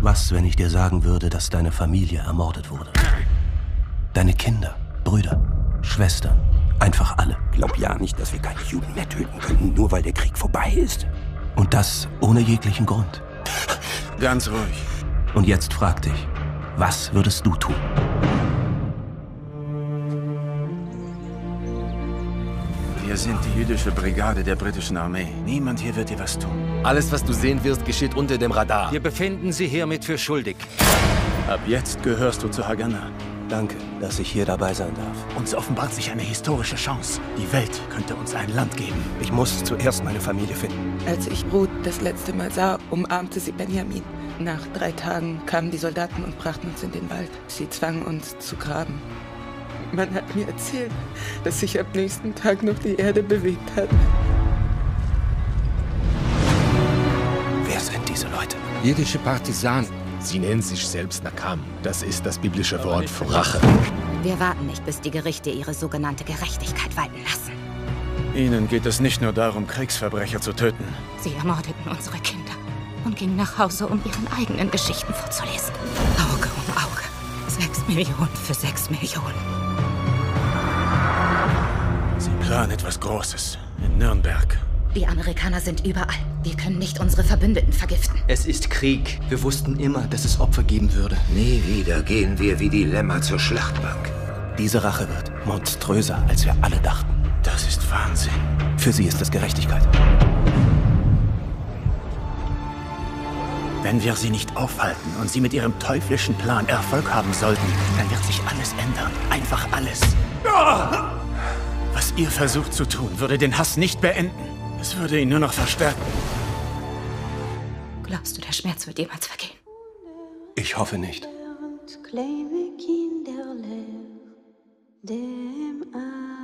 Was, wenn ich dir sagen würde, dass deine Familie ermordet wurde? Deine Kinder, Brüder, Schwestern, einfach alle. Glaub ja nicht, dass wir keine Juden mehr töten können, nur weil der Krieg vorbei ist. Und das ohne jeglichen Grund. Ganz ruhig. Und jetzt frag dich, was würdest du tun? Wir sind die jüdische Brigade der britischen Armee. Niemand hier wird dir was tun. Alles, was du sehen wirst, geschieht unter dem Radar. Wir befinden Sie hiermit für schuldig. Ab jetzt gehörst du zu Haganah. Danke, dass ich hier dabei sein darf. Uns offenbart sich eine historische Chance. Die Welt könnte uns ein Land geben. Ich muss zuerst meine Familie finden. Als ich Ruth das letzte Mal sah, umarmte sie Benjamin. Nach 3 Tagen kamen die Soldaten und brachten uns in den Wald. Sie zwangen uns zu graben. Man hat mir erzählt, dass sich am nächsten Tag noch die Erde bewegt hat. Wer sind diese Leute? Jüdische Partisanen. Sie nennen sich selbst Nakam. Das ist das biblische Wort für Rache. Wir warten nicht, bis die Gerichte ihre sogenannte Gerechtigkeit walten lassen. Ihnen geht es nicht nur darum, Kriegsverbrecher zu töten. Sie ermordeten unsere Kinder und gingen nach Hause, um ihren eigenen Geschichten vorzulesen. Auge um Auge. 6 Millionen für 6 Millionen. Sie planen etwas Großes. In Nürnberg. Die Amerikaner sind überall. Wir können nicht unsere Verbündeten vergiften. Es ist Krieg. Wir wussten immer, dass es Opfer geben würde. Nie wieder gehen wir wie die Lämmer zur Schlachtbank. Diese Rache wird monströser, als wir alle dachten. Das ist Wahnsinn. Für sie ist es Gerechtigkeit. Wenn wir sie nicht aufhalten und sie mit ihrem teuflischen Plan Erfolg haben sollten, dann wird sich alles ändern. Einfach alles. Was ihr versucht zu tun, würde den Hass nicht beenden. Es würde ihn nur noch verstärken. Glaubst du, der Schmerz wird jemals vergehen? Ich hoffe nicht. Kleine Kinderlein, dem